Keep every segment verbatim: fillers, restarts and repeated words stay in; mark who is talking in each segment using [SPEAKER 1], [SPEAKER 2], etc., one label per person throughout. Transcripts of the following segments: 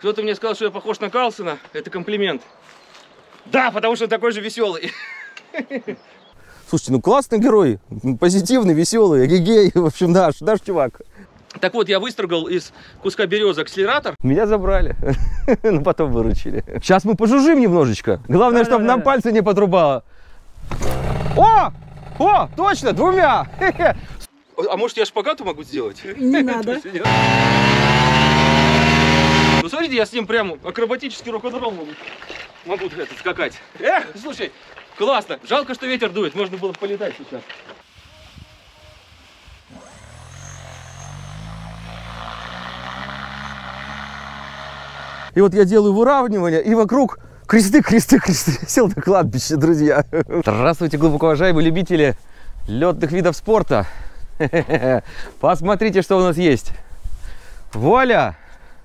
[SPEAKER 1] Кто-то мне сказал, что я похож на Карлсона. Это комплимент. Да, потому что он такой же веселый.
[SPEAKER 2] Слушайте, ну классный герой. Позитивный, веселый, эгегей. В общем, наш, наш чувак.
[SPEAKER 1] Так вот, я выстрогал из куска березы акселератор.
[SPEAKER 2] Меня забрали, но потом выручили. Сейчас мы пожужжим немножечко. Главное, чтобы нам пальцы не подрубало. О! О! Точно, двумя!
[SPEAKER 1] А может, я шпагату могу сделать?
[SPEAKER 3] Не надо.
[SPEAKER 1] Ну, смотрите, я с ним прям акробатический рок-н-ролл могу, могу это, скакать. Эх, слушай, классно. Жалко, что ветер дует. Можно было полетать сейчас.
[SPEAKER 2] И вот я делаю выравнивание, и вокруг кресты, кресты, кресты. Сел на кладбище, друзья. Здравствуйте, глубоко уважаемые любители летных видов спорта. Посмотрите, что у нас есть. Вуаля!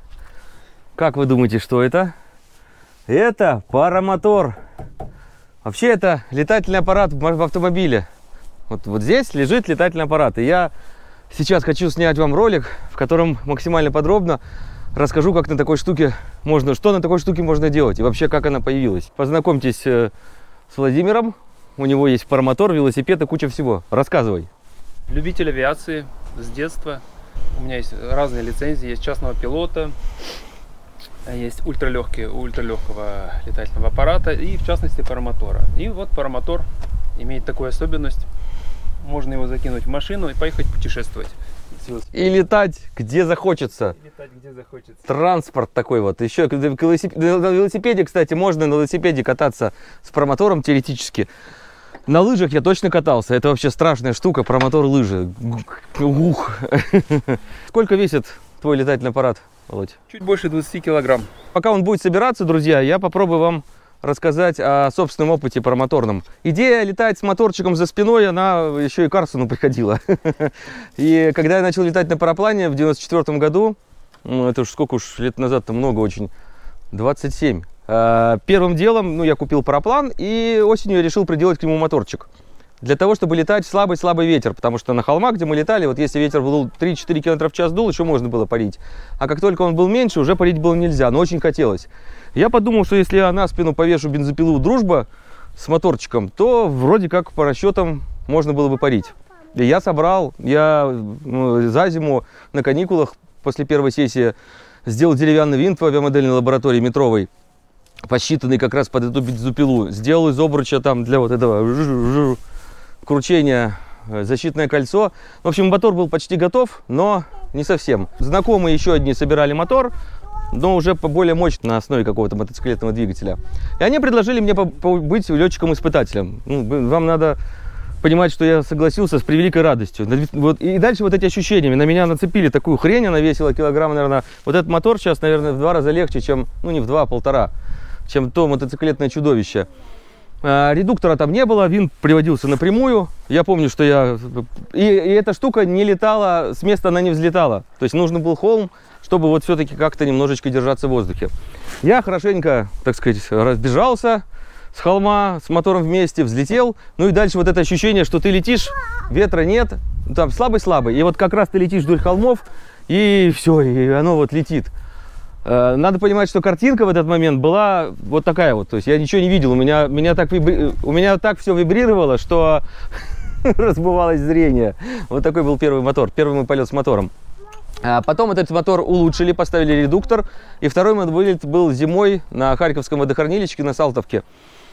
[SPEAKER 2] Как вы думаете, что это? Это парамотор. Вообще это летательный аппарат в автомобиле. Вот, вот здесь лежит летательный аппарат. И я сейчас хочу снять вам ролик, в котором максимально подробно расскажу, как на такой штуке можно, что на такой штуке можно делать и вообще как она появилась. Познакомьтесь э, с Владимиром. У него есть парамотор, велосипед и куча всего. Рассказывай.
[SPEAKER 4] Любитель авиации с детства. У меня есть разные лицензии. Есть частного пилота, есть ультралегкие, ультралегкого летательного аппарата и в частности парамотора. И вот парамотор имеет такую особенность. Можно его закинуть в машину и поехать путешествовать.
[SPEAKER 2] И летать где захочется.
[SPEAKER 4] И летать где захочется.
[SPEAKER 2] Транспорт такой вот. Еще на велосипеде, кстати, можно на велосипеде кататься с парамотором теоретически. На лыжах я точно катался. Это вообще страшная штука, парамотор лыжи. Ух. Сколько весит твой летательный аппарат, Володь?
[SPEAKER 4] Чуть больше двадцати килограмм.
[SPEAKER 2] Пока он будет собираться, друзья, я попробую вам рассказать о собственном опыте парамоторном. Идея летать с моторчиком за спиной, она еще и Карлсону приходила. И когда я начал летать на параплане в девяносто четвёртом году, ну это уж сколько уж лет назад-то много очень, двадцать семь. Первым делом, ну, я купил параплан и осенью я решил приделать к нему моторчик. Для того, чтобы летать слабый-слабый ветер, потому что на холмах, где мы летали, вот если ветер был три-четыре километра в час дул, еще можно было парить. А как только он был меньше, уже парить было нельзя, но очень хотелось. Я подумал, что если я на спину повешу бензопилу «Дружба» с моторчиком, то вроде как по расчетам можно было бы парить. И я собрал, я ну, за зиму на каникулах после первой сессии сделал деревянный винт в авиамодельной лаборатории метровой, посчитанный как раз под эту бензопилу. Сделал из обруча там для вот этого кручения защитное кольцо. В общем, мотор был почти готов, но не совсем. Знакомые еще одни собирали мотор, но уже по более мощной, на основе какого-то мотоциклетного двигателя. И они предложили мне быть летчиком-испытателем. Ну, вам надо понимать, что я согласился с превеликой радостью. Вот, и дальше вот эти ощущения. На меня нацепили такую хрень, она весила килограмм, наверное. Вот этот мотор сейчас, наверное, в два раза легче, чем, ну не в два, а полтора, чем то мотоциклетное чудовище. А, редуктора там не было, винт приводился напрямую. Я помню, что я... И, и эта штука не летала, с места она не взлетала. То есть нужен был холм, чтобы вот все-таки как-то немножечко держаться в воздухе. Я хорошенько, так сказать, разбежался с холма, с мотором вместе, взлетел. Ну и дальше вот это ощущение, что ты летишь, ветра нет, там слабый-слабый. И вот как раз ты летишь вдоль холмов, и все, и оно вот летит. Надо понимать, что картинка в этот момент была вот такая вот. То есть я ничего не видел, у меня, меня, так, вибри... у меня так все вибрировало, что разбывалось зрение. Вот такой был первый мотор, первый мой полет с мотором. А потом этот мотор улучшили, поставили редуктор. И второй мой вылет был зимой на Харьковском водохранилище на Салтовке.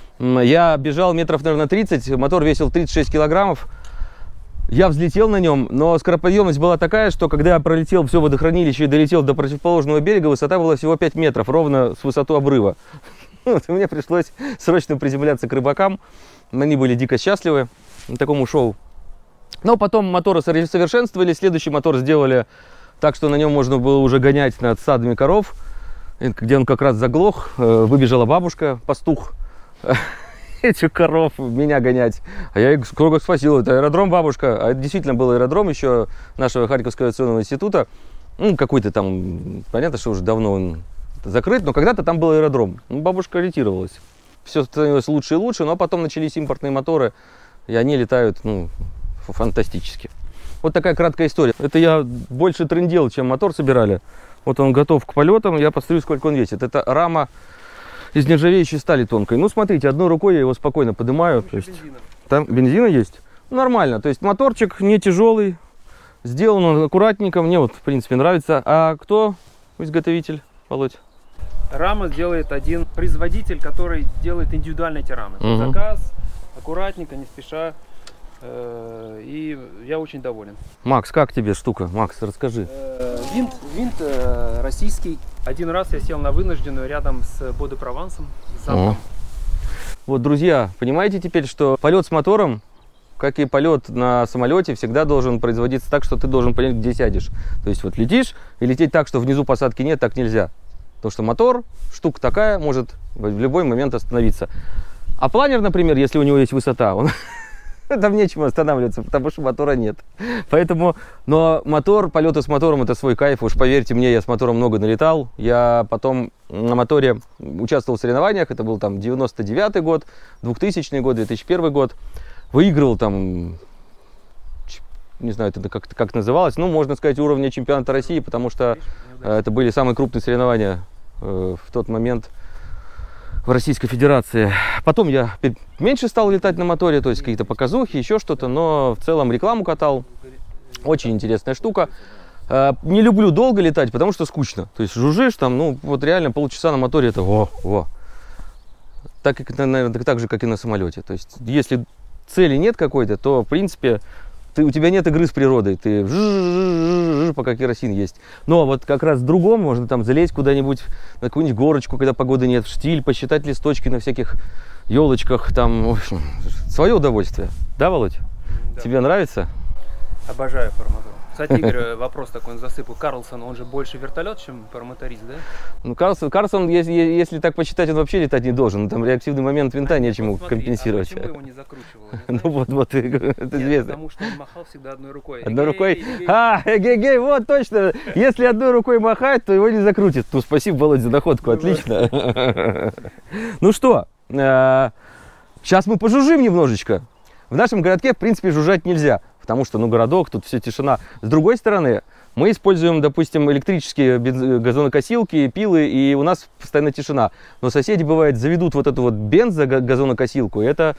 [SPEAKER 2] Я бежал метров, наверное, тридцать, мотор весил тридцать шесть килограммов. Я взлетел на нем, но скороподъемность была такая, что когда я пролетел все водохранилище и долетел до противоположного берега, высота была всего пять метров, ровно с высоты обрыва. Вот, и мне пришлось срочно приземляться к рыбакам. Они были дико счастливы на такому шоу. Но потом моторы совершенствовали, следующий мотор сделали так, что на нем можно было уже гонять над стадами коров, где он как раз заглох. Выбежала бабушка, пастух, этих коров меня гонять. А я их сколько спасил. Это аэродром, бабушка. А это действительно был аэродром еще нашего Харьковского авиационного института. Ну, какой-то там, понятно, что уже давно он закрыт, но когда-то там был аэродром. Ну, бабушка ориентировалась. Все становилось лучше и лучше, но потом начались импортные моторы, и они летают, ну, фантастически. Вот такая краткая история. Это я больше трындел, чем мотор собирали. Вот он готов к полетам. Я посмотрю, сколько он весит. Это рама из нержавеющей стали тонкой. Ну, смотрите, одной рукой я его спокойно поднимаю. То есть,
[SPEAKER 4] бензина.
[SPEAKER 2] там бензина есть? Нормально. То есть моторчик не тяжелый. Сделан он аккуратненько. Мне вот, в принципе, нравится. А кто изготовитель, Володь?
[SPEAKER 4] Рама делает один производитель, который делает индивидуальные эти рамы.
[SPEAKER 2] Угу.
[SPEAKER 4] Заказ, аккуратненько, не спеша. Э, И я очень доволен.
[SPEAKER 2] Макс, как тебе штука? Макс, расскажи.
[SPEAKER 4] Э, Винт, винт э, российский. Один раз я сел на вынужденную рядом с Бодо-Провансом, с замком.
[SPEAKER 2] Вот, друзья, понимаете теперь, что полет с мотором, как и полет на самолете, всегда должен производиться так, что ты должен понять, где сядешь. То есть вот летишь, и лететь так, что внизу посадки нет, так нельзя. Потому что мотор, штука такая, может в любой момент остановиться. А планер, например, если у него есть высота, он... там нечем останавливаться, потому что мотора нет. Поэтому, но мотор, полеты с мотором — это свой кайф. Уж поверьте мне, я с мотором много налетал. Я потом на моторе участвовал в соревнованиях. Это был там девяносто девятый год, двухтысячный год, две тысячи первый год. Выигрывал там, не знаю, это как, как называлось, ну, можно сказать, уровня чемпионата России, потому что э, это были самые крупные соревнования э, в тот момент в Российской Федерации. Потом я меньше стал летать на моторе, то есть какие-то показухи, еще что-то, но в целом рекламу катал. Очень интересная штука. Э, не люблю долго летать, потому что скучно. То есть жужжишь там, ну, вот реально полчаса на моторе — это во, во. Так, как, наверное, так же, как и на самолете. То есть если цели нет какой-то, то, в принципе, ты, у тебя нет игры с природой, ты пока керосин есть. Но вот как раз в другом можно там залезть куда-нибудь на какую-нибудь горочку, когда погоды нет, в штиль, посчитать листочки на всяких елочках, там, в общем, свое удовольствие. Да, Володь?
[SPEAKER 4] Да.
[SPEAKER 2] Тебе нравится?
[SPEAKER 4] Обожаю паромотор. Кстати, Игорь, вопрос такой он засыпал. Карлсон, он же больше вертолет, чем паромоторист, да?
[SPEAKER 2] Ну, Карлсон, Карлсон если, если так посчитать, он вообще летать не должен. Там реактивный момент винта нечему
[SPEAKER 4] вот смотри,
[SPEAKER 2] компенсировать.
[SPEAKER 4] А почему его не закручивал?
[SPEAKER 2] Ну вот, вот, это известно.
[SPEAKER 4] Потому что он махал всегда одной рукой.
[SPEAKER 2] Одной
[SPEAKER 4] Эгей,
[SPEAKER 2] рукой?
[SPEAKER 4] эгей.
[SPEAKER 2] А, эгей, вот точно. Если одной рукой махать, то его не закрутит. Ну, спасибо, Володь, за находку, отлично. Ну что, сейчас мы пожужжим немножечко. В нашем городке, в принципе, жужжать нельзя, потому что, ну, городок, тут все тишина. С другой стороны, мы используем, допустим, электрические газонокосилки, пилы, и у нас постоянно тишина. Но соседи, бывает, заведут вот эту вот бензо-газонокосилку, и это...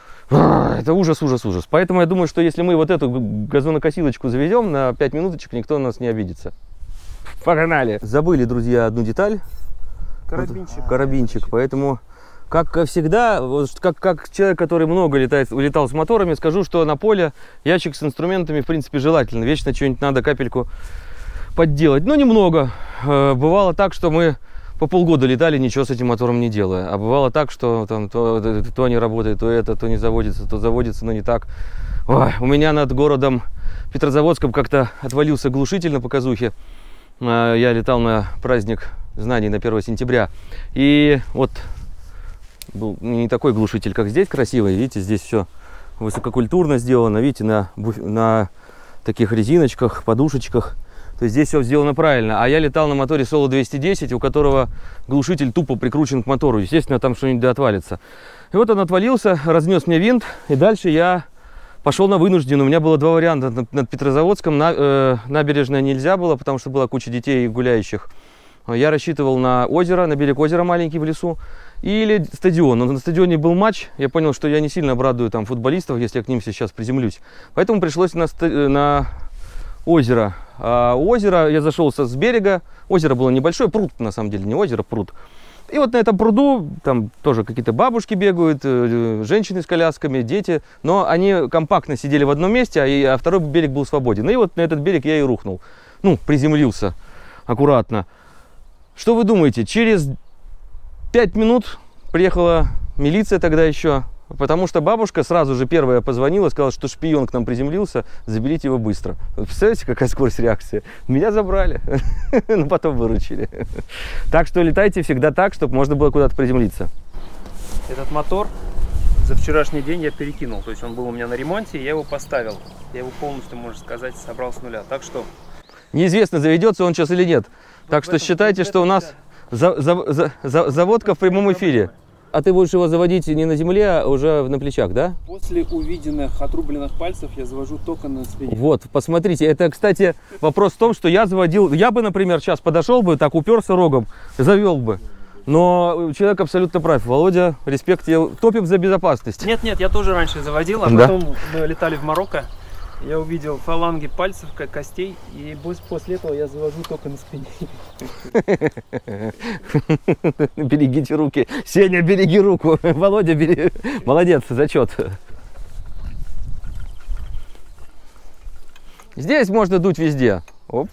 [SPEAKER 2] Это ужас, ужас, ужас. Поэтому я думаю, что если мы вот эту газонокосилочку заведем, на пять минуточек никто на нас не обидится. Погнали! Забыли, друзья, одну деталь.
[SPEAKER 4] Карабинчик.
[SPEAKER 2] Карабинчик. Поэтому, как всегда, вот, как, как человек, который много летает, летал с моторами, скажу, что на поле ящик с инструментами, в принципе, желательно. Вечно что-нибудь надо, капельку подделать. Но немного. Бывало так, что мы по полгода летали, ничего с этим мотором не делая. А бывало так, что там то, то, то не работает, то это, то не заводится, то заводится, но не так. Ой, у меня над городом Петрозаводском как-то отвалился глушитель на показухе. Я летал на праздник знаний на первое сентября. И вот был не такой глушитель, как здесь, красивый. Видите, здесь все высококультурно сделано. Видите, на, на таких резиночках, подушечках. То есть здесь все сделано правильно. А я летал на моторе Соло двести десять, у которого глушитель тупо прикручен к мотору. Естественно, там что-нибудь отвалится. И вот он отвалился, разнес мне винт. И дальше я пошел на вынужденную. У меня было два варианта. Над, над Петрозаводском на, э, набережная нельзя было, потому что была куча детей гуляющих. Я рассчитывал на озеро, на берег озера маленький в лесу. Или стадион. Но на стадионе был матч. Я понял, что я не сильно обрадую там футболистов, если я к ним сейчас приземлюсь. Поэтому пришлось на, на озеро. А озеро, я зашел с берега. Озеро было небольшое, пруд, на самом деле, не озеро, пруд. И вот на этом пруду там тоже какие-то бабушки бегают, женщины с колясками, дети. Но они компактно сидели в одном месте, а, а второй берег был свободен. И вот на этот берег я и рухнул. Ну, приземлился аккуратно. Что вы думаете? Через пять минут приехала милиция тогда еще, потому что бабушка сразу же первая позвонила, сказала, что шпион к нам приземлился, заберите его быстро. Представляете, какая скорость реакции? Меня забрали, но потом выручили. Так что летайте всегда так, чтобы можно было куда-то приземлиться.
[SPEAKER 4] Этот мотор за вчерашний день я перекинул, то есть он был у меня на ремонте, я его поставил. Я его полностью, можно сказать, собрал с нуля. Так что...
[SPEAKER 2] Неизвестно, заведется он сейчас или нет. Так что считайте, что у нас за, за, за, за, заводка в прямом эфире. А ты будешь его заводить не на земле, а уже на плечах, да?
[SPEAKER 4] После увиденных отрубленных пальцев я завожу только на спине.
[SPEAKER 2] Вот, посмотрите, это, кстати, вопрос в том, что я заводил, я бы, например, сейчас подошел бы, так уперся рогом, завел бы. Но человек абсолютно прав. Володя, респект тебе, топим за безопасность.
[SPEAKER 4] Нет, нет, я тоже раньше заводил, а
[SPEAKER 2] Да?
[SPEAKER 4] потом мы летали в Марокко. Я увидел фаланги пальцев, как костей, и после этого я завожу только на спине.
[SPEAKER 2] Берегите руки. Сеня, береги руку. Володя, бери. Молодец, зачет. Здесь можно дуть везде. Оп.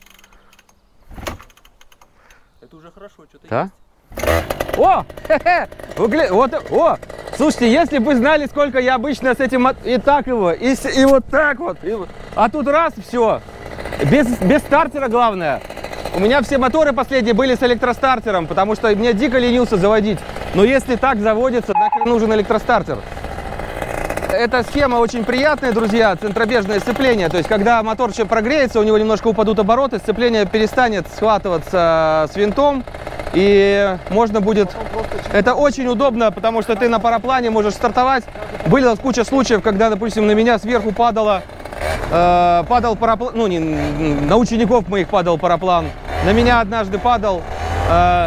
[SPEAKER 4] Это уже хорошо, что-то
[SPEAKER 2] Да? О! Хе-хе! Вы гля- Вот, о! Слушайте, если бы знали, сколько я обычно с этим от- и так его, и, с- и вот так вот, и вот. А тут раз, все. Без, без стартера главное. У меня все моторы последние были с электростартером, потому что мне дико ленился заводить. Но если так заводится, нахрен нужен электростартер. Эта схема очень приятная, друзья, центробежное сцепление. То есть, когда мотор еще прогреется, у него немножко упадут обороты, сцепление перестанет схватываться с винтом, и можно будет... Это очень удобно, потому что ты на параплане можешь стартовать. Была куча случаев, когда, допустим, на меня сверху падало, э, падал параплан, ну, не, на учеников моих падал параплан. На меня однажды падал... Э,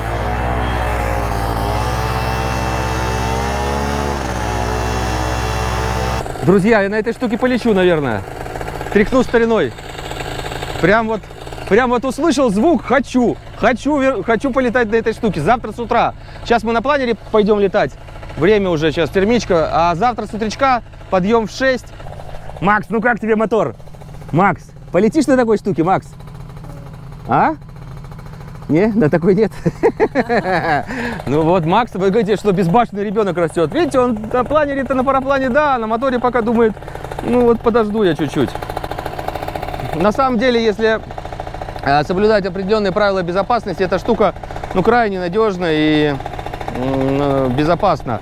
[SPEAKER 2] Друзья, я на этой штуке полечу, наверное. Тряхну стариной. Прям вот, прям вот услышал звук, хочу. Хочу, хочу полетать на этой штуке. Завтра с утра. Сейчас мы на планере пойдем летать. Время уже сейчас термичка. А завтра с утречка подъем в шесть. Макс, ну как тебе мотор? Макс, полетишь на такой штуке, Макс? А? Не, на такой нет. Ну вот, Макс, вы говорите, что безбашенный ребенок растет. Видите, он на планере-то, на параплане, да, на моторе пока думает, ну вот подожду я чуть-чуть. На самом деле, если э, соблюдать определенные правила безопасности, эта штука, ну, крайне надежна и э, безопасна.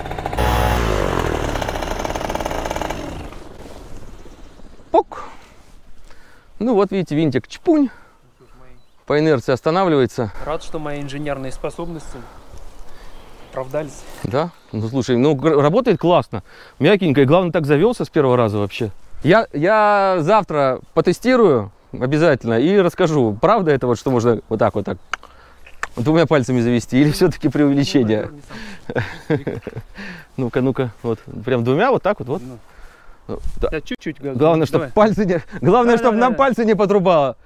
[SPEAKER 2] Пок. Ну вот, видите, винтик чпунь. По инерции останавливается.
[SPEAKER 4] Рад, что мои инженерные способности оправдались.
[SPEAKER 2] Да? Ну, слушай, ну, г- работает классно. Мягенько. И главное, так завелся с первого раза вообще. Я, я завтра потестирую обязательно и расскажу, правда это вот, что можно вот так вот так двумя пальцами завести или все-таки преувеличение? Ну-ка, ну-ка. Вот. Прям двумя вот так вот. вот.
[SPEAKER 4] Ну.
[SPEAKER 2] Да.
[SPEAKER 4] Да, чуть-чуть.
[SPEAKER 2] Главное, чтобы пальцы не, главное,
[SPEAKER 4] Да,
[SPEAKER 2] чтобы
[SPEAKER 4] да,
[SPEAKER 2] нам
[SPEAKER 4] да.
[SPEAKER 2] пальцы не подрубало.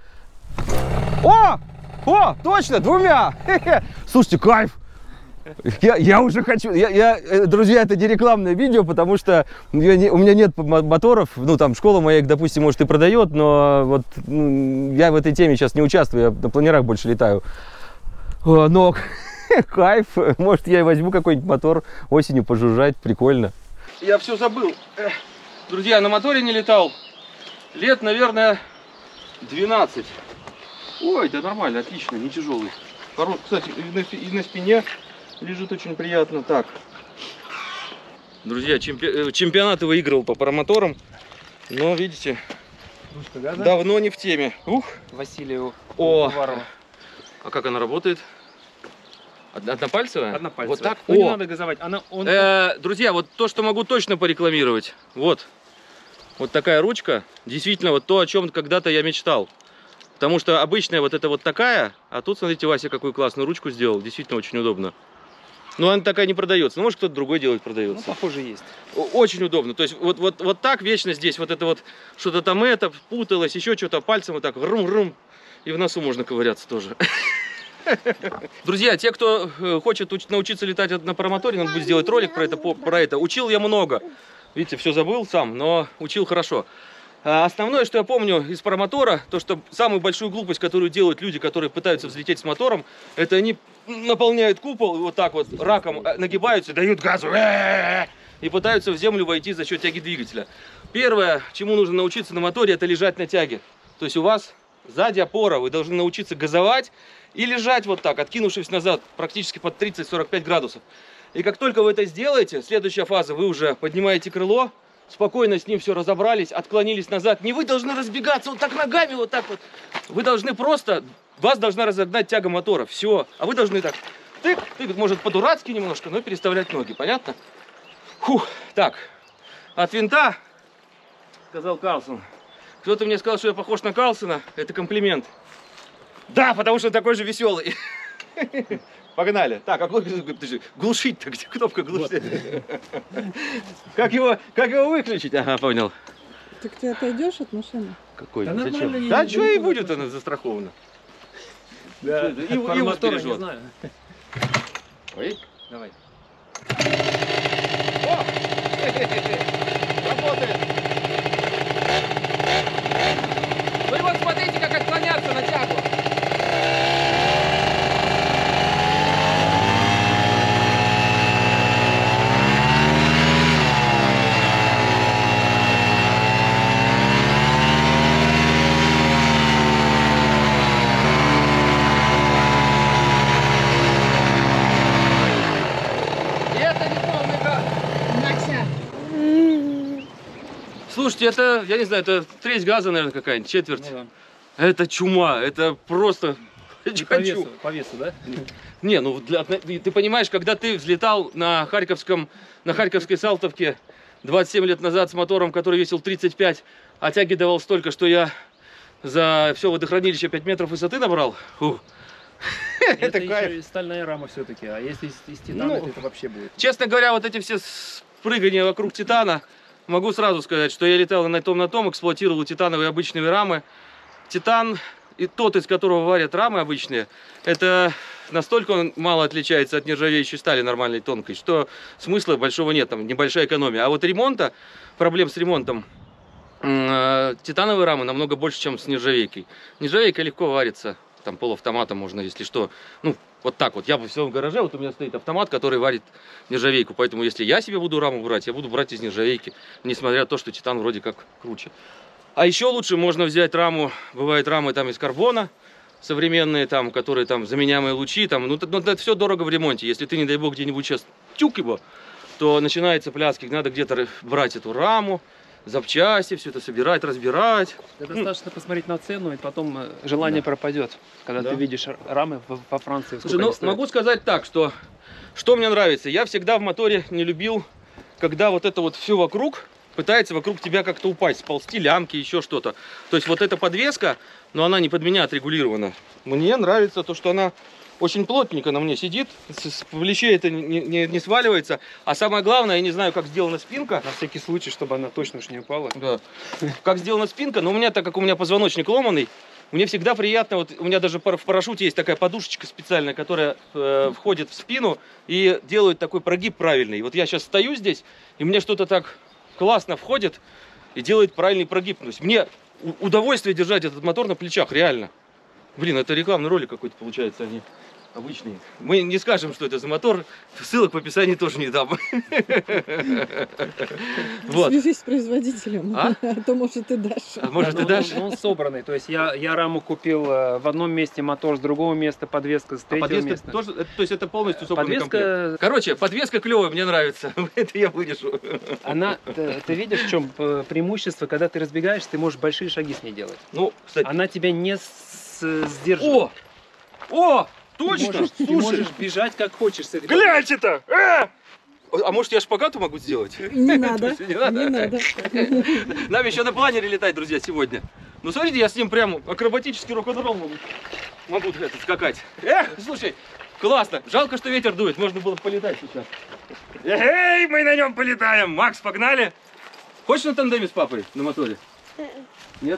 [SPEAKER 2] О! О! Точно, двумя! Хе-хе. Слушайте, кайф! Я, я уже хочу, я, я, э, друзья, это не рекламное видео, потому что я не, у меня нет мо- моторов, ну там школа моя их, допустим, может и продает, но вот ну, я в этой теме сейчас не участвую, я на планерах больше летаю. О, но кайф, может я и возьму какой-нибудь мотор осенью пожужжать, прикольно.
[SPEAKER 1] Я все забыл. Эх, друзья, на моторе не летал лет, наверное, двенадцать. Ой, да нормально, отлично, не тяжелый. Хорош, кстати, и на, спи- и на спине лежит очень приятно. Так. Друзья, чемпи- э, чемпионаты выигрывал по парамоторам, но, видите,
[SPEAKER 4] Ручка газа.
[SPEAKER 1] давно не в теме. Ух.
[SPEAKER 4] Василию
[SPEAKER 1] О.
[SPEAKER 4] Уварову.
[SPEAKER 1] А как она работает? Одна- Однопальцевая?
[SPEAKER 4] Однопальцевая.
[SPEAKER 1] Вот так?
[SPEAKER 4] Ну, не
[SPEAKER 1] О.
[SPEAKER 4] надо газовать. Она, он...
[SPEAKER 1] Э, друзья, вот то, что могу точно порекламировать. Вот. Вот такая ручка. Действительно, вот то, о чем когда-то я мечтал. Потому что обычная вот это вот такая, а тут, смотрите, Вася какую классную ручку сделал. Действительно очень удобно. Но она такая не продается. Ну, может, кто-то другой делать
[SPEAKER 4] Ну,
[SPEAKER 1] продается.
[SPEAKER 4] похоже, есть.
[SPEAKER 1] О- Очень удобно. То есть вот, вот, вот так вечно здесь вот это вот что-то там это путалось, еще что-то пальцем вот так рум-рум. И в носу можно ковыряться тоже. Друзья, те, кто э, хочет уч- научиться летать на парамоторе, надо будет сделать ролик про это, по- про это. Учил я много. Видите, все забыл сам, но учил хорошо. А Основное, что я помню из парамотора, то, что самую большую глупость, которую делают люди, которые пытаются взлететь с мотором, это они наполняют купол и вот так вот раком э, нагибаются, дают газу э-э-э, и пытаются в землю войти за счет тяги двигателя. Первое, чему нужно научиться на моторе, это лежать на тяге. То есть у вас сзади опора, вы должны научиться газовать и лежать вот так, откинувшись назад, практически под тридцать-сорок пять градусов. И как только вы это сделаете, следующая фаза, вы уже поднимаете крыло, спокойно с ним все разобрались, отклонились назад. Не вы должны разбегаться вот так ногами, вот так вот. Вы должны просто, вас должна разогнать тяга мотора, все. А вы должны так тык, тык, может по-дурацки немножко, но переставлять ноги, понятно? Фух, так, от винта, сказал Карлсон. Кто-то мне сказал, что я похож на Карлсона, это комплимент. Да, потому что такой же веселый. Погнали. Так, а глушить-то, где кнопка глушить? Как его, как его выключить? Ага, понял.
[SPEAKER 3] Так ты отойдешь от машины?
[SPEAKER 1] Какой?
[SPEAKER 4] Да
[SPEAKER 1] Зачем?
[SPEAKER 4] нормально,
[SPEAKER 1] Да
[SPEAKER 4] я
[SPEAKER 1] что
[SPEAKER 4] не
[SPEAKER 1] и
[SPEAKER 4] буду
[SPEAKER 1] будет она застрахована.
[SPEAKER 4] Да,
[SPEAKER 1] И, и, и вот
[SPEAKER 4] не
[SPEAKER 1] бережет.
[SPEAKER 4] знаю.
[SPEAKER 1] Ой, давай. О! Работает. Ну и вот смотрите, как отклоняться на тягу. Слушайте, это, я не знаю, это треть газа, наверное, какая-нибудь, четверть.
[SPEAKER 4] Ну, да.
[SPEAKER 1] Это чума, это просто...
[SPEAKER 4] И по весу, по весу, да?
[SPEAKER 1] Не, ну для, ты понимаешь, когда ты взлетал на Харьковском, на Харьковской Салтовке двадцать семь лет назад с мотором, который весил тридцать пять, а тяги давал столько, что я за все водохранилище пять метров высоты набрал. Фу.
[SPEAKER 4] Это,
[SPEAKER 1] Это
[SPEAKER 4] еще
[SPEAKER 1] кайф.
[SPEAKER 4] и стальная рама все-таки, а если из, из титана,
[SPEAKER 1] Ну,
[SPEAKER 4] то это вообще будет.
[SPEAKER 1] Честно говоря, вот эти все спрыгания вокруг Титана, могу сразу сказать, что я летал на том, на том, эксплуатировал титановые обычные рамы. Титан, и тот, из которого варят рамы обычные, это настолько он мало отличается от нержавеющей стали нормальной тонкой, что смысла большого нет, там небольшая экономия. А вот ремонта, проблем с ремонтом, э, титановые рамы намного больше, чем с нержавейкой. Нержавейка легко варится, там полуавтоматом можно, если что. Ну, вот так вот. Я в своем гараже, вот у меня стоит автомат, который варит нержавейку. Поэтому, если я себе буду раму брать, я буду брать из нержавейки, несмотря на то, что титан вроде как круче. А еще лучше можно взять раму, бывают рамы там из карбона, современные там, которые там заменяемые лучи, там, ну, ну это все дорого в ремонте. Если ты, не дай бог, где-нибудь сейчас тюк его, то начинается пляски, надо где-то брать эту раму, запчасти, все это собирать, разбирать.
[SPEAKER 4] Да достаточно посмотреть на цену, и потом э, желание
[SPEAKER 1] Да.
[SPEAKER 4] пропадет, когда
[SPEAKER 1] Да.
[SPEAKER 4] ты видишь рамы в- во Франции.
[SPEAKER 1] Слушай,
[SPEAKER 4] сколько
[SPEAKER 1] ну
[SPEAKER 4] они стоят.
[SPEAKER 1] могу сказать так, что что мне нравится. Я всегда в моторе не любил, когда вот это вот все вокруг пытается вокруг тебя как-то упасть, сползти лямки, еще что-то. То есть вот эта подвеска, но она не под меня отрегулирована. Мне нравится то, что она очень плотненько на мне сидит, с, с плечей это не, не, не сваливается. А самое главное, я не знаю, как сделана спинка.
[SPEAKER 4] На всякий случай, чтобы она точно уж не упала.
[SPEAKER 1] Да. Как сделана спинка, но у меня, так как у меня позвоночник ломаный, мне всегда приятно, вот у меня даже пар- в парашюте есть такая подушечка специальная, которая э, входит в спину и делает такой прогиб правильный. Вот я сейчас стою здесь, и мне что-то так классно входит и делает правильный прогиб. То есть мне у- удовольствие держать этот мотор на плечах, реально. Блин, это рекламный ролик какой-то получается, они обычные. Мы не скажем, что это за мотор, ссылок в описании тоже не дам. Вот.
[SPEAKER 3] Свяжись с производителем,
[SPEAKER 1] А?
[SPEAKER 3] а то, может, и дашь.
[SPEAKER 1] А может,
[SPEAKER 4] Да,
[SPEAKER 1] и
[SPEAKER 4] ну,
[SPEAKER 1] дашь?
[SPEAKER 4] ну, он собранный, то есть я, я раму купил э, в одном месте, мотор с другого места, подвеска с
[SPEAKER 1] А
[SPEAKER 4] третьего
[SPEAKER 1] подвеска
[SPEAKER 4] места.
[SPEAKER 1] тоже, это- то есть это полностью собранный комплект.
[SPEAKER 4] Подвеска,
[SPEAKER 1] Короче, подвеска клевая, мне нравится. Это я вырежу.
[SPEAKER 4] она, ты, ты видишь, в чем э, преимущество, когда ты разбегаешься, ты можешь большие шаги с ней делать.
[SPEAKER 1] Ну, кстати.
[SPEAKER 4] Она тебя не с- сдерживает.
[SPEAKER 1] О! О!
[SPEAKER 4] Ты
[SPEAKER 1] Точно!
[SPEAKER 4] можешь, ты
[SPEAKER 1] Слушай!
[SPEAKER 4] можешь бежать как хочешь с этой
[SPEAKER 1] Гляньте-то! А! А может я шпагату могу сделать?
[SPEAKER 3] Не надо,
[SPEAKER 1] Не надо?
[SPEAKER 3] не надо.
[SPEAKER 1] Нам еще на планере летать, друзья, сегодня. Ну смотрите, я с ним прям акробатический рок-н-ролл могу, могу это, скакать. Эх, слушай, классно. Жалко, что ветер дует, можно было бы полетать сейчас. Эй, мы на нем полетаем. Макс, погнали. Хочешь на тандеме с папой на моторе? Нет?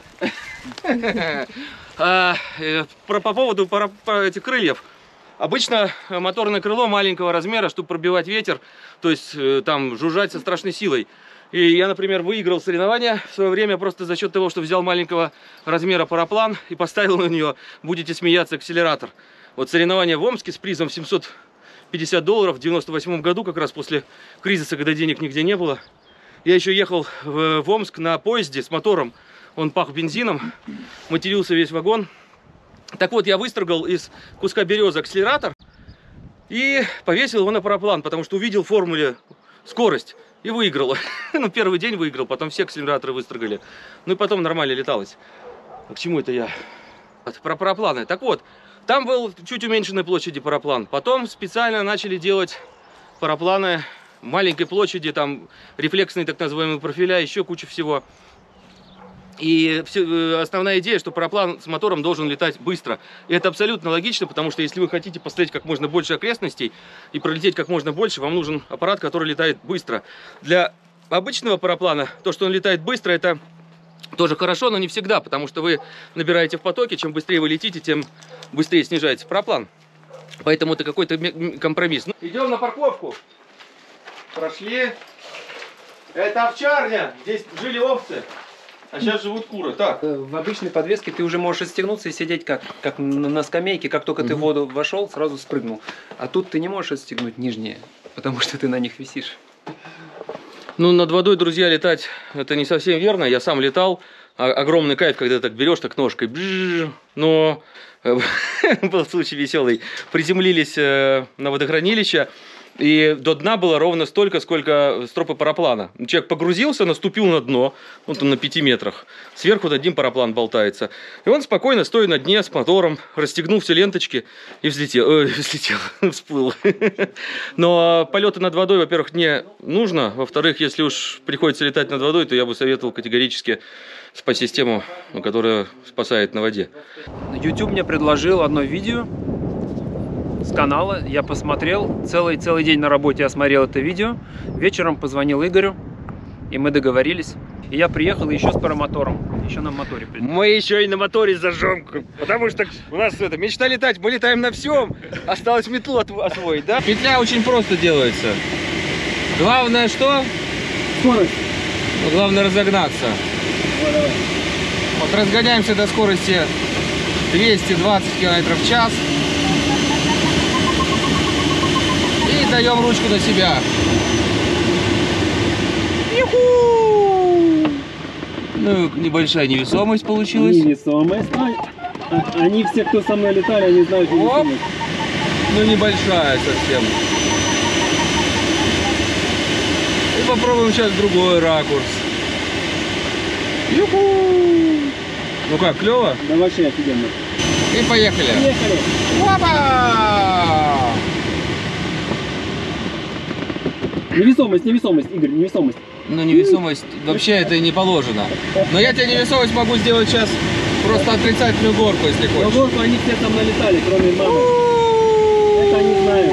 [SPEAKER 1] А, э, про, по поводу пара- по- этих крыльев. Обычно э, моторное крыло маленького размера, чтобы пробивать ветер, то есть э, там жужжать со страшной силой. И я, например, выиграл соревнования в свое время просто за счет того, что взял маленького размера параплан и поставил на нее, будете смеяться, акселератор. Вот соревнования в Омске с призом семьсот пятьдесят долларов в девяносто восьмом году, как раз после кризиса, когда денег нигде не было. Я еще ехал в, в Омск на поезде с мотором. Он пах бензином, матерился весь вагон. Так вот, я выстрогал из куска березы акселератор и повесил его на параплан, потому что увидел в формуле скорость и выиграл. Ну, первый день выиграл, потом все акселераторы выстрогали. Ну и потом нормально леталось. А к чему это я? Про парапланы. Так вот, Там был чуть уменьшенной площади параплан. Потом специально начали делать парапланы маленькой площади, там рефлексные так называемые профиля, еще куча всего. И все, основная идея, что параплан с мотором должен летать быстро. И это абсолютно логично, потому что если вы хотите посмотреть как можно больше окрестностей и пролететь как можно больше, вам нужен аппарат, который летает быстро. Для обычного параплана то, что он летает быстро, это тоже хорошо, но не всегда, потому что вы набираете в потоке, чем быстрее вы летите, тем быстрее снижается параплан. Поэтому это какой-то компромисс. Идем на парковку. Прошли. Это овчарня. Здесь жили овцы, а сейчас живут куры. Так.
[SPEAKER 4] В обычной подвеске ты уже можешь отстегнуться и сидеть как, как на скамейке. Как только ты в воду вошел, сразу спрыгнул. А тут ты не можешь отстегнуть нижние, потому что ты на них висишь.
[SPEAKER 1] Ну, над водой, друзья, летать это не совсем верно. Я сам летал. Огромный кайф, когда так берешь, так ножкой. Бжж, но был случай веселый. Приземлились на водохранилище. И до дна было ровно столько, сколько стропы параплана. Человек погрузился, наступил на дно, вот он на пяти метрах. Сверху над ним параплан болтается. И он спокойно, стоя на дне с мотором, расстегнул все ленточки и взлетел. Э, взлетел, всплыл. Но полеты над водой, во-первых, не нужно. Во-вторых, если уж приходится летать над водой, то я бы советовал категорически спать систему, которая спасает на воде.
[SPEAKER 4] YouTube мне предложил одно видео с канала, я посмотрел, целый, целый день на работе я смотрел это видео, вечером позвонил Игорю, и мы договорились, и я приехал еще с парамотором, еще на моторе.
[SPEAKER 1] Мы еще и на моторе зажжем, потому что у нас это, мечта летать, мы летаем на всем, осталось метлу освоить, да? Петля очень просто делается, главное что?
[SPEAKER 4] Скорость.
[SPEAKER 1] Ну, главное разогнаться.
[SPEAKER 4] Давай, давай.
[SPEAKER 1] Вот разгоняемся до скорости двести двадцать километров в час. И даем ручку на себя. Ю-ху! Ну, небольшая невесомость получилась.
[SPEAKER 5] Невесомость. А, они все, кто со мной летали, они знают невесомость.
[SPEAKER 1] Ну, небольшая совсем. И попробуем сейчас другой ракурс. Ю-ху! Ну как, клево?
[SPEAKER 5] Да вообще офигенно.
[SPEAKER 1] И поехали.
[SPEAKER 5] Поехали.
[SPEAKER 1] Опа!
[SPEAKER 5] Невесомость, невесомость, Игорь, невесомость.
[SPEAKER 1] Ну, невесомость, вообще это не положено. Но я тебе невесомость могу сделать сейчас просто отрицательную горку, если
[SPEAKER 5] Но
[SPEAKER 1] хочешь.
[SPEAKER 5] горку они все со мной летали, кроме мамы. Это они знают.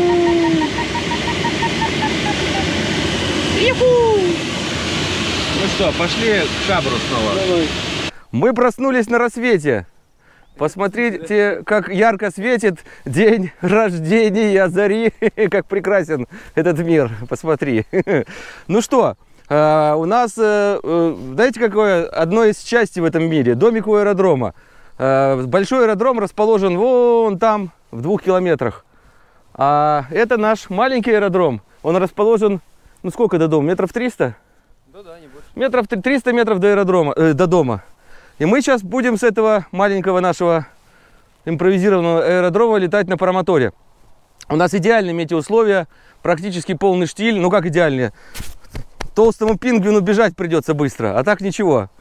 [SPEAKER 1] Ну что, пошли к Шабру снова.
[SPEAKER 5] Давай.
[SPEAKER 2] Мы проснулись на рассвете. Посмотрите, как ярко светит день рождения Зари, как прекрасен этот мир. Посмотри. Ну что, у нас, знаете, какое одно из частей в этом мире? Домик у аэродрома. Большой аэродром расположен вон там, в двух километрах. А это наш маленький аэродром. Он расположен, ну сколько до дома? Метров триста?
[SPEAKER 4] Да, да, не больше.
[SPEAKER 2] Метров триста метров до аэродрома, э, до дома. И мы сейчас будем с этого маленького нашего импровизированного аэродрома летать на парамоторе. У нас идеальные метеоусловия, практически полный штиль. Ну как идеальные? Толстому пингвину бежать придется быстро, а так ничего.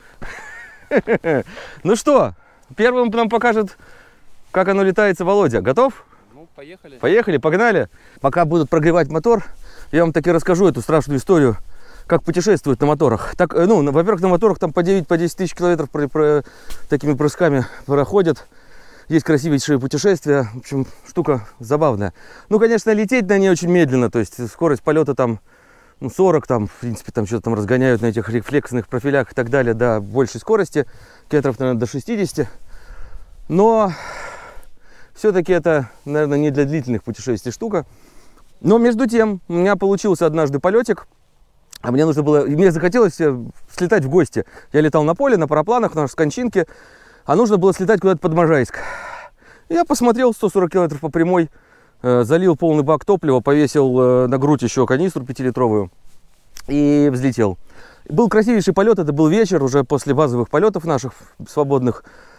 [SPEAKER 2] Ну что, первым нам покажет, как оно летается Володя. Готов?
[SPEAKER 4] Ну, поехали.
[SPEAKER 2] Поехали, погнали. Пока будут прогревать мотор, я вам таки расскажу эту страшную историю, как путешествуют на моторах. Так, ну, во-первых, на моторах там по девять-десять тысяч километров про, про, такими прыжками проходят. Есть красивейшие путешествия. В общем, штука забавная. Ну, конечно, лететь на ней очень медленно. То есть скорость полета там ну, сорок, там, в принципе, там что-то там разгоняют на этих рефлексных профилях и так далее до большей скорости. Километров, наверное, до шестидесяти. Но все-таки это, наверное, не для длительных путешествий штука. Но между тем, у меня получился однажды полетик. А мне нужно было, мне захотелось слетать в гости. Я летал на поле, на парапланах, на Кончинке, а нужно было слетать куда-то под Можайск. Я посмотрел сто сорок километров по прямой, э, залил полный бак топлива, повесил э, на грудь еще канистру пятилитровую и взлетел. Был красивейший полет, это был вечер, уже после базовых полетов наших свободных.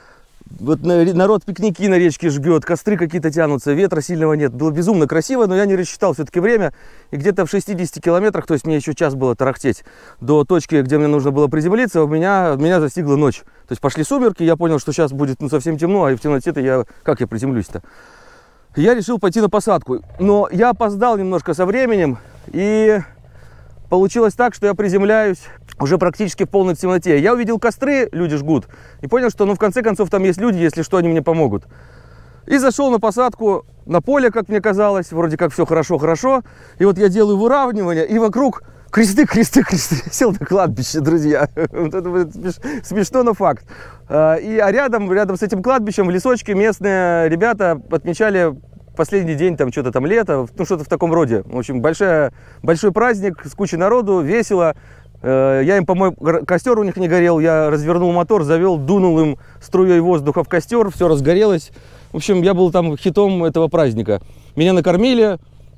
[SPEAKER 2] Вот народ пикники на речке жгет, костры какие-то тянутся, ветра сильного нет. Было безумно красиво, но я не рассчитал все-таки время. И где-то в шестидесяти километрах, то есть мне еще час было тарахтеть до точки, где мне нужно было приземлиться, у меня, меня застигла ночь. То есть пошли сумерки, я понял, что сейчас будет ну, совсем темно, а и в темноте-то я, как я приземлюсь-то? Я решил пойти на посадку, но я опоздал немножко со временем, и получилось так, что я приземляюсь уже практически в полной темноте. Я увидел костры, люди жгут, и понял, что ну в конце концов там есть люди, если что, они мне помогут. И зашел на посадку, на поле, как мне казалось, вроде как все хорошо-хорошо. И вот я делаю выравнивание, и вокруг кресты, кресты, кресты. Я сел на кладбище, друзья. Вот это вот смешно, но факт. И а рядом, рядом с этим кладбищем в лесочке местные ребята отмечали последний день, там что-то там лето, ну что-то в таком роде. В общем, большая, большой праздник с кучей народу, весело. Я им помог, костер у них не горел, я развернул мотор, завел, дунул им струей воздуха в костер, все разгорелось. В общем, я был там хитом этого праздника. Меня накормили,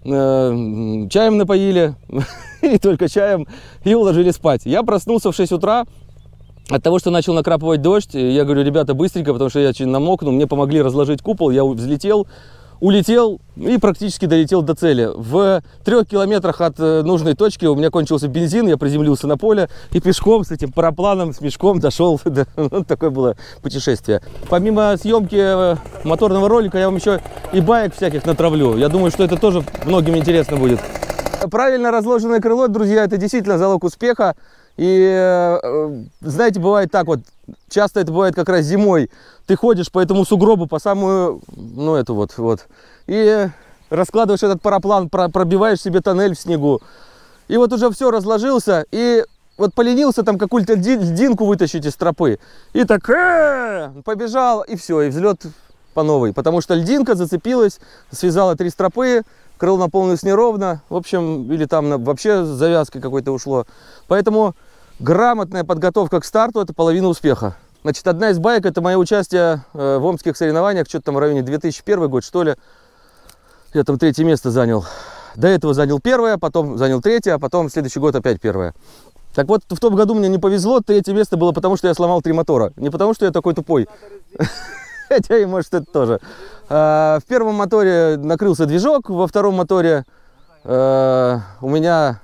[SPEAKER 2] э, чаем напоили, и только чаем, и уложили спать. Я проснулся в шесть утра от того, что начал накрапывать дождь. Я говорю, ребята, быстренько, потому что я очень намокну. Мне помогли разложить купол, я взлетел, улетел и практически долетел до цели. В трех километрах от нужной точки у меня кончился бензин, я приземлился на поле и пешком с этим парапланом, с мешком дошел. Вот такое было путешествие. Помимо съемки моторного ролика, я вам еще и баек всяких натравлю. Я думаю, что это тоже многим интересно будет. Правильно разложенное крыло, друзья, это действительно залог успеха. И, знаете, бывает так вот, часто это бывает как раз зимой. Ты ходишь по этому сугробу, по самую, ну, эту вот, вот. И раскладываешь этот параплан, пробиваешь себе тоннель в снегу. И вот уже все разложился, и вот поленился там какую-то льдинку вытащить из тропы. И так э -э, побежал, и все, и взлет по новой. Потому что льдинка зацепилась, связала три стропы, крыло наполнилось неровно, в общем, или там вообще завязкой какой-то ушло. Поэтому грамотная подготовка к старту – это половина успеха. Значит, одна из баек – это мое участие в омских соревнованиях, что-то там в районе две тысячи первый год, что ли. Я там третье место занял. До этого занял первое, потом занял третье, а потом в следующий год опять первое. Так вот, в том году мне не повезло, третье место было потому, что я сломал три мотора. Не потому, что я такой тупой. Хотя и может это тоже. В первом моторе накрылся движок, во втором моторе у меня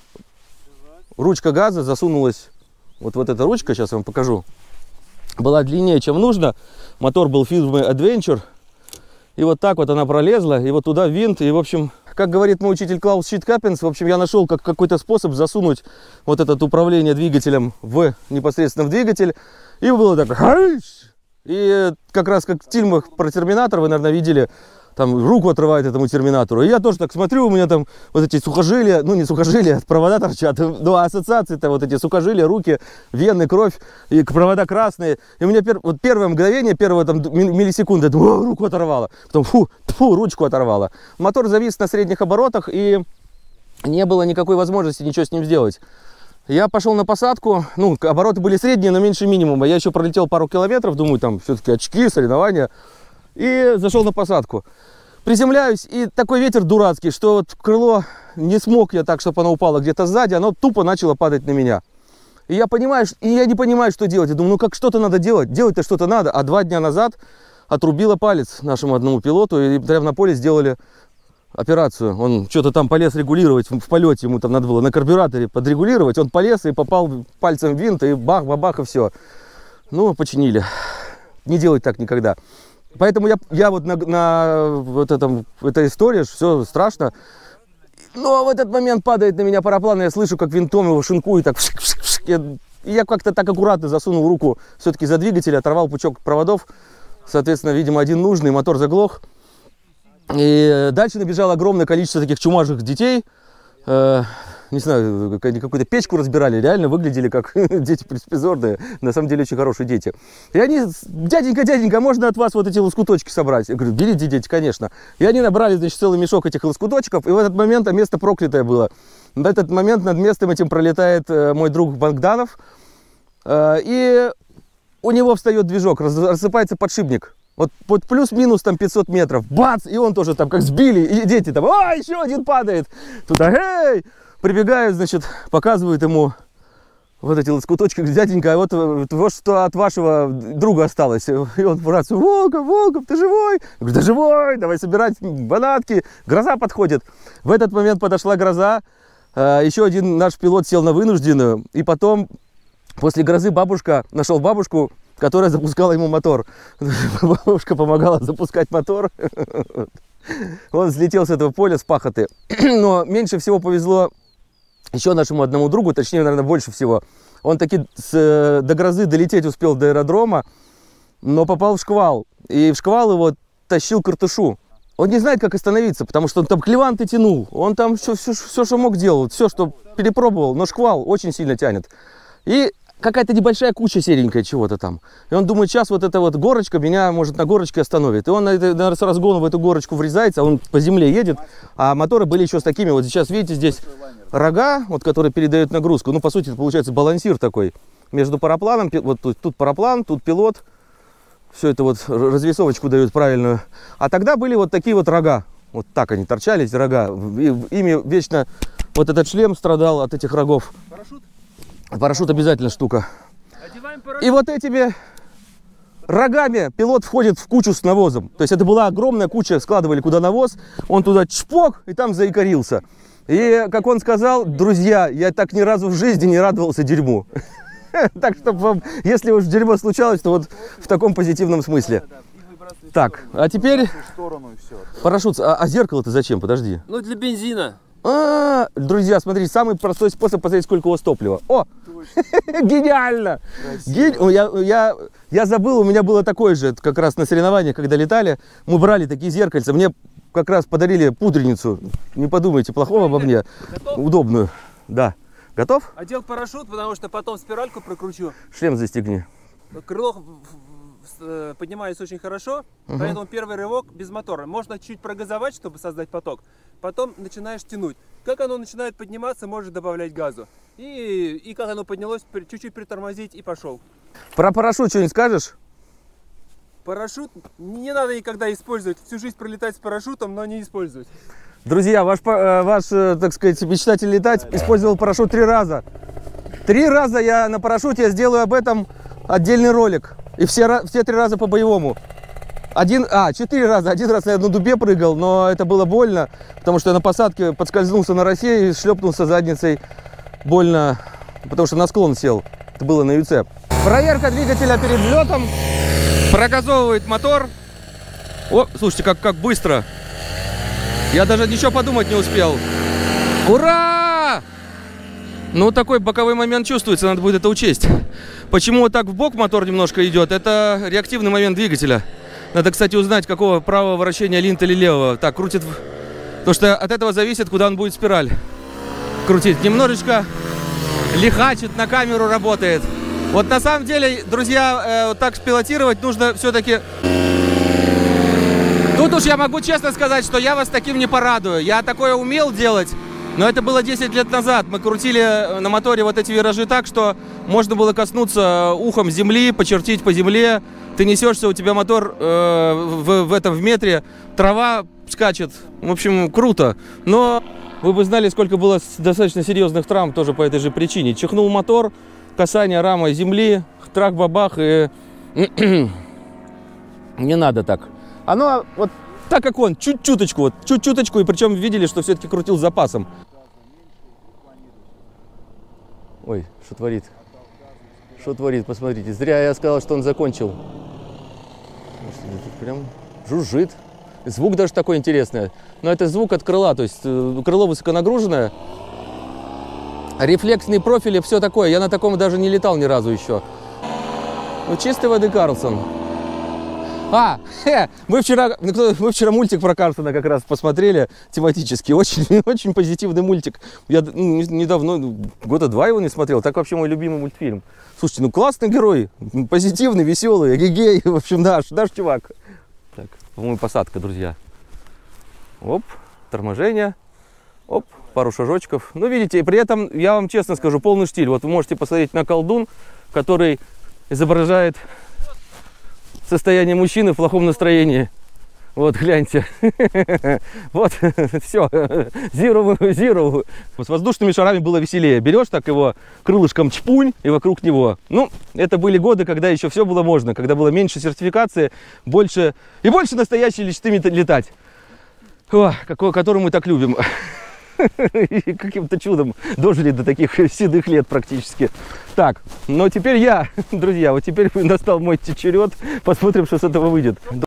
[SPEAKER 2] ручка газа засунулась. Вот, вот эта ручка, сейчас я вам покажу, была длиннее, чем нужно. Мотор был фирмы Adventure. И вот так вот она пролезла, и вот туда винт. И, в общем, как говорит мой учитель Клаус Щиткапенс, в общем, я нашел как какой-то способ засунуть вот это управление двигателем в непосредственно в двигатель. И было так. И как раз как в фильмах про Терминатор, вы, наверное, видели, там руку отрывает этому Терминатору. И я тоже так смотрю, у меня там вот эти сухожилия, ну не сухожилия, провода торчат. Ну а ассоциации-то вот эти сухожилия, руки, вены, кровь, и провода красные. И у меня пер, вот первое мгновение, первые там миллисекунды, думаю, руку оторвало. Потом фу, фу, ручку оторвало. Мотор завис на средних оборотах, и не было никакой возможности ничего с ним сделать. Я пошел на посадку, ну, обороты были средние, но меньше минимума. Я еще пролетел пару километров, думаю, там все-таки очки, соревнования. И зашел на посадку. Приземляюсь, и такой ветер дурацкий, что вот крыло не смог я так, чтобы оно упало где-то сзади, оно тупо начало падать на меня. И я понимаю, и я не понимаю, что делать. Я думаю, ну как что-то надо делать, делать-то что-то надо. А два дня назад отрубило палец нашему одному пилоту, и прямо на поле сделали операцию. Он что-то там полез регулировать в полете, ему там надо было на карбюраторе подрегулировать. Он полез и попал пальцем в винт, и бах-бабах, и все. Ну, починили. Не делать так никогда. Поэтому я, я вот на, на вот этом, этой истории, все страшно. Но в этот момент падает на меня параплан, и я слышу, как винтом его шинкует, так. И я как-то так аккуратно засунул руку все-таки за двигатель, оторвал пучок проводов. Соответственно, видимо, один нужный, мотор заглох. И дальше набежало огромное количество таких чумажих детей. Э, не знаю, какую-то печку разбирали, реально выглядели как дети беспризорные. На самом деле очень хорошие дети. И они, дяденька, дяденька, можно от вас вот эти лоскуточки собрать? Я говорю, берите, дети, конечно. И они набрали, значит, целый мешок этих лоскуточков. И в этот момент, а место проклятое было. В этот момент над местом этим пролетает э, мой друг Богданов. Э, и у него встает движок, рассыпается подшипник. Вот, вот плюс-минус там пятьсот метров, бац, и он тоже там как сбили, и дети там, а, еще один падает. Туда, эй, прибегают, значит, показывают ему вот эти лоскуточки, дяденька, а вот, вот, вот что от вашего друга осталось. И он братцу: Волков, Волков, ты живой? Я говорю: да живой, давай собирать банатки. Гроза подходит. В этот момент подошла гроза. Еще один наш пилот сел на вынужденную. И потом, после грозы, бабушка, нашел бабушку, которая запускала ему мотор. Бабушка помогала запускать мотор. Он взлетел с этого поля, с пахоты. Но меньше всего повезло еще нашему одному другу, точнее, наверное, больше всего. Он таки с, до грозы долететь успел до аэродрома, но попал в шквал. И в шквал его тащил Картышу. Он не знает, как остановиться, потому что он там клеванты тянул. Он там все, все, все, что мог, делал, все, что перепробовал. Но шквал очень сильно тянет. И какая-то небольшая куча серенькая чего-то там. И он думает: сейчас вот эта вот горочка меня, может, на горочке остановит. И он, наверное, с разгона в эту горочку врезается, он по земле едет. А моторы были еще с такими. Вот сейчас, видите, здесь рога, вот, которые передают нагрузку. Ну, по сути, это получается балансир такой. Между парапланом, вот тут, тут параплан, тут пилот. Все это вот развесовочку дают правильную. А тогда были вот такие вот рога. Вот так они торчали, эти рога. И ими вечно вот этот шлем страдал от этих рогов.
[SPEAKER 4] Парашют?
[SPEAKER 2] Парашют обязательно штука.
[SPEAKER 4] Одеваем парашют.
[SPEAKER 2] И вот этими рогами пилот входит в кучу с навозом. То есть это была огромная куча, складывали куда навоз. Он туда чпок и там заикарился. И, как он сказал: друзья, я так ни разу в жизни не радовался дерьму. Так что, вам, если уж дерьмо случалось, то вот в таком позитивном смысле. Так, а теперь парашют. А, а зеркало-то зачем? Подожди.
[SPEAKER 4] Ну, для бензина.
[SPEAKER 2] А, друзья, смотрите, самый простой способ посмотреть, сколько у вас топлива. О, гениально! Ген... Я, я, я забыл, у меня было такое же, как раз на соревнованиях, когда летали, мы брали такие зеркальца. Мне как раз подарили пудреницу. Не подумайте плохого обо мне.
[SPEAKER 4] Готов?
[SPEAKER 2] Удобную. Да. Готов?
[SPEAKER 4] Одел парашют, потому что потом спиральку прокручу.
[SPEAKER 2] Шлем застегни.
[SPEAKER 4] Крыло поднимается очень хорошо, угу. Поэтому первый рывок без мотора. Можно чуть прогазовать, чтобы создать поток. Потом начинаешь тянуть. Как оно начинает подниматься, можешь добавлять газу. И, и как оно поднялось, чуть-чуть притормозить и пошел.
[SPEAKER 2] Про парашют что-нибудь скажешь?
[SPEAKER 4] Парашют не надо никогда использовать. Всю жизнь пролетать с парашютом, но не использовать.
[SPEAKER 2] Друзья, ваш, ваш, так сказать, мечтатель летать использовал парашют три раза. Три раза я на парашюте, я сделаю об этом отдельный ролик. И все, все три раза по-боевому. Один, а, четыре раза. Один раз я на дубе прыгал, но это было больно, потому что я на посадке подскользнулся на росе и шлепнулся задницей. Больно, потому что на склон сел. Это было на ЮЦ. Проверка двигателя перед взлетом. Прогазовывает мотор. О, слушайте, как, как быстро. Я даже ничего подумать не успел. Ура! Ну, такой боковой момент чувствуется, надо будет это учесть. Почему вот так в бок мотор немножко идет? Это реактивный момент двигателя. Надо, кстати, узнать, какого правого вращения линта или левого. Так, крутит. Потому что от этого зависит, куда он будет спираль крутить. Немножечко лихачит, на камеру работает. Вот на самом деле, друзья, э, вот так пилотировать нужно все-таки... Тут уж я могу честно сказать, что я вас таким не порадую. Я такое умел делать, но это было десять лет назад. Мы крутили на моторе вот эти виражи так, что можно было коснуться ухом земли, почертить по земле. Ты несешься, у тебя мотор э, в, в этом в метре, трава скачет. В общем, круто. Но вы бы знали, сколько было достаточно серьезных травм тоже по этой же причине. Чихнул мотор, касание рамы земли, трах-бабах и... Не надо так. Оно вот так, как он, чуть-чуточку, вот, чуть-чуточку, и причем видели, что все-таки крутил с запасом. Ой, что творит? Что творит, посмотрите. Зря я сказал, что он закончил. Прям жужжит. Звук даже такой интересный. Но это звук от крыла, то есть крыло высоконагруженное. Рефлексные профили, все такое. Я на таком даже не летал ни разу еще. Ну, чистой воды Карлсон. А, хе, мы вчера, мы вчера мультик про Карлсона как раз посмотрели, тематически, очень, очень позитивный мультик. Я ну, недавно, года два его не смотрел, так вообще мой любимый мультфильм. Слушайте, ну классный герой, позитивный, веселый, гей, в общем, наш, наш чувак. Так, по-моему, посадка, друзья. Оп, торможение, оп, пару шажочков. Ну, видите, и при этом, я вам честно скажу, полный штиль. Вот вы можете посмотреть на колдун, который изображает... состояние мужчины в плохом настроении. Вот, гляньте. Вот, все. Zero, zero. С воздушными шарами было веселее. Берешь так его крылышком чпунь и вокруг него. Ну, это были годы, когда еще все было можно. Когда было меньше сертификации, больше и больше настоящей мечты летать. О, какой, которую мы так любим. И каким-то чудом дожили до таких седых лет практически. Так, но теперь я, друзья, вот теперь настал мой черед. Посмотрим, что с этого выйдет.